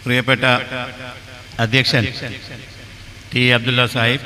പ്രിയപ്പെട്ട അധ്യക്ഷൻ T Abdulla Sahib,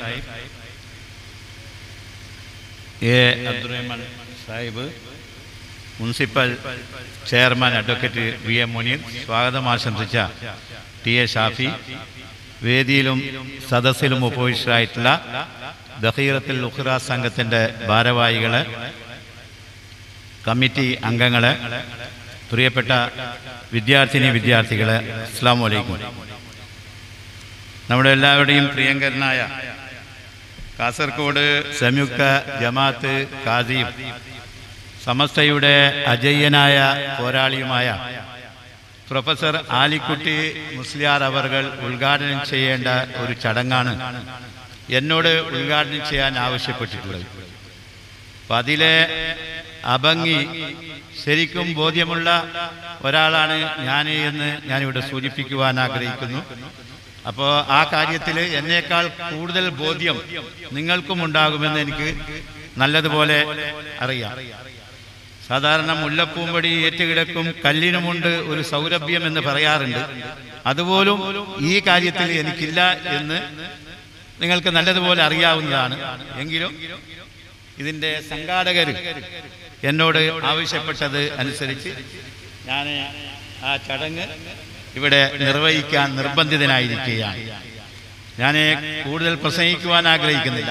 A Abdurahman Sahib, municipal chairman advocate V M Muneer, സ്വാഗതം ആശംസിച്ച ടി എ ഷാഫി, വേദിയിലും സദസ്സിലും ഉപവിഷ്ടരായിട്ടുള്ള ദഖീറത്തുൽ ഉഖ്റ സംഘത്തിൻ്റെ ഭാരവാഹികള്, കമ്മിറ്റി അംഗങ്ങള്, പ്രിയപ്പെട്ട വിദ്യാർത്ഥികളെ, അസ്സലാമു അലൈക്കും. നമ്മുടെ എല്ലാവരുടെയും പ്രിയങ്കരനായ കാസർഗോഡ് സംയുക്ത ജമാഅത്ത് ഖാദിയും സമസ്തയുടെ അജയ്യനായ പോരാളിയുമായ പ്രൊഫസർ ആലിക്കുട്ടി മുസ്ലിയാർ അവർകൾ ഉദ്ഘാടനം ചെയ്യേണ്ട ഒരു ചടങ്ങാണ് എന്നോട് ഉദ്ഘാടനം ചെയ്യാൻ ആവശ്യപ്പെട്ടിട്ടുള്ളത്. അപ്പം അതിലെ അഭംഗി ശരിക്കും ബോധ്യമുള്ള ഒരാളാണ് ഞാൻ എന്ന് ഞാനിവിടെ സൂചിപ്പിക്കുവാൻ ആഗ്രഹിക്കുന്നു. അപ്പോൾ ആ കാര്യത്തിൽ എന്നേക്കാൾ കൂടുതൽ ബോധ്യം നിങ്ങൾക്കും ഉണ്ടാകുമെന്ന് എനിക്ക് നല്ലതുപോലെ അറിയാം. സാധാരണ മുല്ലപ്പൂമ്പടി ഏറ്റുകിടക്കും കല്ലിനുമുണ്ട് ഒരു സൗരഭ്യം എന്ന് പറയാറുണ്ട്. അതുപോലും ഈ കാര്യത്തിൽ എനിക്കില്ല എന്ന് നിങ്ങൾക്ക് നല്ലതുപോലെ അറിയാവുന്നതാണ്. എങ്കിലും ഇതിൻ്റെ സംഘാടകർ എന്നോട് ആവശ്യപ്പെട്ടത് അനുസരിച്ച് ഞാൻ ആ ചടങ്ങ് ഇവിടെ നിർവഹിക്കാൻ നിർബന്ധിതനായിരിക്കുകയാണ്. ഞാൻ കൂടുതൽ പ്രസംഗിക്കുവാൻ ആഗ്രഹിക്കുന്നില്ല.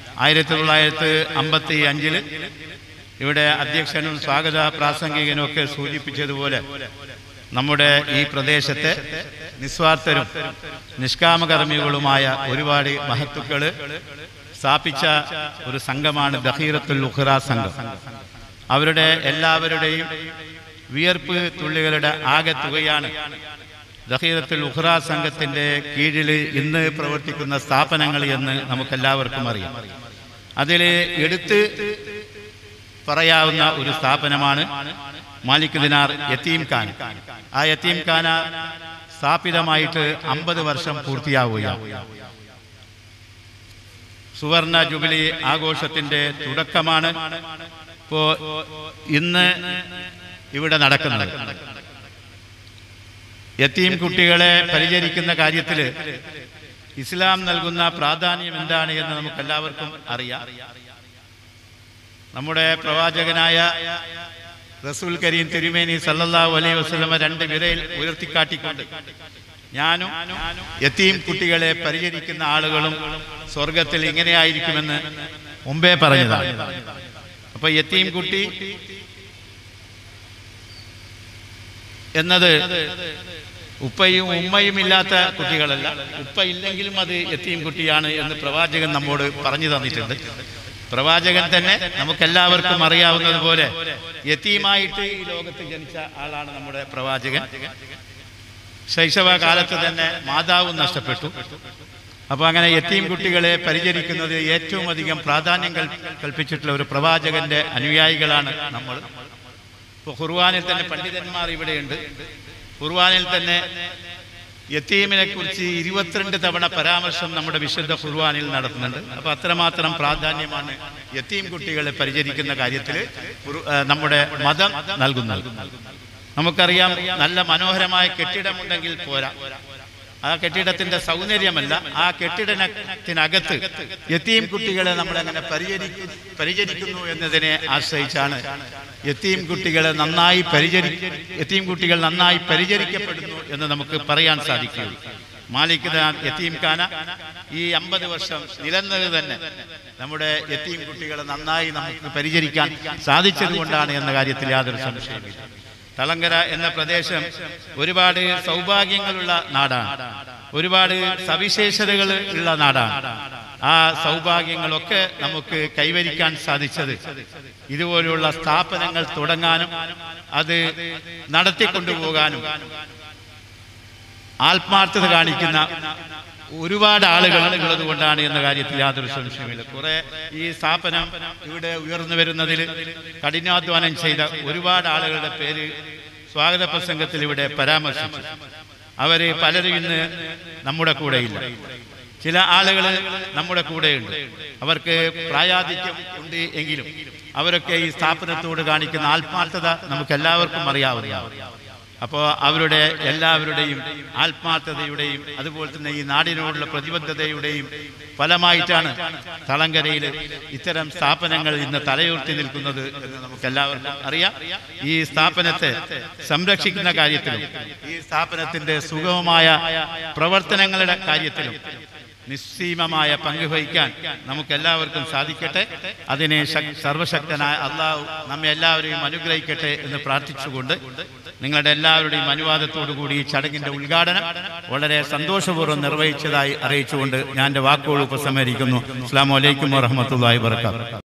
1955 ഇവിടെ അധ്യക്ഷനും സ്വാഗത പ്രാസംഗികനും ഒക്കെ സൂചിപ്പിച്ചതുപോലെ നമ്മുടെ ഈ പ്രദേശത്തെ നിസ്വാർത്ഥരും നിഷ്കാമകർമ്മികളുമായ ഒരുപാട് മഹത്തുക്കൾ സ്ഥാപിച്ച ഒരു സംഘമാണ് ദഖീറത്തുൽ ഉഖ്റ സംഘം. അവരുടെ എല്ലാവരുടെയും വിയർപ്പ് തുള്ളികളുടെ ആകെ തുകയാണ് ദഖീറത്തുൽ ഉഖ്റ സംഘത്തിൻ്റെ കീഴിൽ ഇന്ന് പ്രവർത്തിക്കുന്ന സ്ഥാപനങ്ങൾ എന്ന് നമുക്കെല്ലാവർക്കും അറിയാം. അതിൽ എടുത്ത് പറയാവുന്ന ഒരു സ്ഥാപനമാണ് മാലിക് ദിനാർ യതീംഖാന. ആ യതീംഖാന സ്ഥാപിതമായിട്ട് 50 വർഷം പൂർത്തിയാവുകയാണ്. സുവർണ ജൂബിലി ആഘോഷത്തിന്റെ തുടക്കമാണ് ഇപ്പോൾ ഇന്ന് ഇവിടെ നടക്കുന്നത്. യതീം കുട്ടികളെ പരിചരിക്കുന്ന കാര്യത്തിൽ ഇസ്ലാം നൽകുന്ന പ്രാധാന്യം എന്താണ് എന്ന് നമുക്കെല്ലാവർക്കും അറിയാം. നമ്മുടെ പ്രവാചകനായ റസൂൽ കരീം തിരുമേനി സല്ലല്ലാഹു അലൈഹി വസല്ലമ 2 വിരൽ ഉയർത്തിക്കാട്ടിക്കൊണ്ട് ഞാനും യതീം കുട്ടികളെ പരിചരിക്കുന്ന ആളുകളും സ്വർഗത്തിൽ ഇങ്ങനെയായിരിക്കുമെന്ന് മുമ്പേ പറഞ്ഞതാണ്. അപ്പൊ യതീം കുട്ടി എന്നത് ഉപ്പയും ഉമ്മയും ഇല്ലാത്ത കുട്ടികളല്ല, ഉപ്പ ഇല്ലെങ്കിലും അത് യതീം കുട്ടിയാണ് എന്ന് പ്രവാചകൻ നമ്മോട് പറഞ്ഞു തന്നിട്ടുണ്ട്. പ്രവാചകൻ തന്നെ നമുക്കെല്ലാവർക്കും അറിയാവുന്നതുപോലെ യതീമായിട്ട് ഈ ലോകത്ത് ജനിച്ച ആളാണ് നമ്മുടെ പ്രവാചകൻ. ശൈശവ കാലത്ത് തന്നെ മാതാവും നഷ്ടപ്പെട്ടു. അപ്പോൾ അങ്ങനെ യതീം കുട്ടികളെ പരിചരിക്കുന്നത് ഏറ്റവും അധികം പ്രാധാന്യം കൽപ്പിച്ചിട്ടുള്ള ഒരു പ്രവാചകന്റെ അനുയായികളാണ് നമ്മൾ. ഇപ്പോൾ ഖുർആനിൽ തന്നെ പണ്ഡിതന്മാർ ഇവിടെയുണ്ട്. ഖുർആനിൽ തന്നെ യതീമിനെ കുറിച്ച് 22 തവണ പരാമർശം നമ്മുടെ വിശുദ്ധ ഖുർആനിൽ നടത്തുന്നുണ്ട്. അപ്പോൾ അത്രമാത്രം പ്രാധാന്യമാണ് യതീം കുട്ടികളെ പരിചരിക്കുന്ന കാര്യത്തിൽ നമ്മുടെ മതം നൽകുന്നത്. നമുക്കറിയാം, നല്ല മനോഹരമായ കെട്ടിടമുണ്ടെങ്കിൽ പോരാ, ആ കെട്ടിടത്തിന്റെ സൗന്ദര്യമല്ല, ആ കെട്ടിടത്തിനകത്ത് യതീം കുട്ടികളെ നമ്മളെങ്ങനെ പരിചരിക്കുന്നു എന്നതിനെ ആശ്രയിച്ചാണ് യതീം കുട്ടികൾ നന്നായി പരിചരിക്കപ്പെടുന്നു എന്ന് നമുക്ക് പറയാൻ സാധിക്കും. മാലിക് ദിനാർ യതീംഖാന ഈ 50 വർഷം നിലനിന്നത് തന്നെ നമ്മുടെ യതീം കുട്ടികളെ നന്നായി നമുക്ക് പരിചരിക്കാൻ സാധിച്ചത് കൊണ്ടാണ് എന്ന കാര്യത്തിൽ യാതൊരു സംശയമില്ല. തളങ്കര എന്ന പ്രദേശം ഒരുപാട് സൗഭാഗ്യങ്ങളുള്ള നാടാണ്, ഒരുപാട് സവിശേഷതകൾ ഉള്ള നാടാണ്. ആ സൗഭാഗ്യങ്ങളൊക്കെ നമുക്ക് കൈവരിക്കാൻ സാധിച്ചത് ഇതുപോലെയുള്ള സ്ഥാപനങ്ങൾ തുടങ്ങാനും അത് നടത്തിക്കൊണ്ടുപോകാനും ആത്മാർത്ഥത കാണിക്കുന്ന ഒരുപാട് ആളുകൾ ഉള്ളത് കൊണ്ടാണ് എന്ന കാര്യത്തിൽ യാതൊരു സംശയമില്ല. കുറെ ഈ സ്ഥാപനം ഇവിടെ ഉയർന്നു വരുന്നതിൽ കഠിനാധ്വാനം ചെയ്ത ഒരുപാട് ആളുകളുടെ പേര് സ്വാഗത പ്രസംഗത്തിൽ ഇവിടെ പരാമർശിച്ചു. അവര് പലരും ഇന്ന് നമ്മുടെ കൂടെയില്ല. ചില ആളുകൾ നമ്മുടെ കൂടെയുണ്ട്. അവർക്ക് പ്രായാധിക്യം ഉണ്ട് എങ്കിലും അവരൊക്കെ ഈ സ്ഥാപനത്തോട് കാണിക്കുന്ന ആത്മാർത്ഥത നമുക്ക് എല്ലാവർക്കും അറിയാവുന്നതാണ്. അപ്പോൾ അവരുടെ എല്ലാവരുടെയും ആത്മാർത്ഥതയുടെയും അതുപോലെ തന്നെ ഈ നാടിനോടുള്ള പ്രതിബദ്ധതയുടെയും ഫലമായിട്ടാണ് തളങ്കരയിൽ ഇത്തരം സ്ഥാപനങ്ങൾ ഇന്ന് തലയുയർത്തി നിൽക്കുന്നത് എന്ന് നമുക്കെല്ലാവർക്കും അറിയാം. ഈ സ്ഥാപനത്തെ സംരക്ഷിക്കുന്ന കാര്യത്തിലും ഈ സ്ഥാപനത്തിന്റെ സുഗമമായ പ്രവർത്തനങ്ങളുടെ കാര്യത്തിലും നിസ്സീമമായ പങ്ക് വഹിക്കാൻ നമുക്കെല്ലാവർക്കും സാധിക്കട്ടെ. അതിനെ സർവശക്തനായ അള്ളാഹു നമ്മെ എല്ലാവരെയും അനുഗ്രഹിക്കട്ടെ എന്ന് പ്രാർത്ഥിച്ചുകൊണ്ട് നിങ്ങളുടെ എല്ലാവരുടെയും അനുവാദത്തോടു കൂടി ഈ ചടങ്ങിന്റെ ഉദ്ഘാടനം വളരെ സന്തോഷപൂർവ്വം നിർവഹിച്ചതായി അറിയിച്ചുകൊണ്ട് ഞാൻ എൻ്റെ വാക്കുകൾ ഉപസംഹരിക്കുന്നു. അസ്സലാമു അലൈക്കും വറഹ്മത്തുള്ളാഹി വബറകാതുഹു.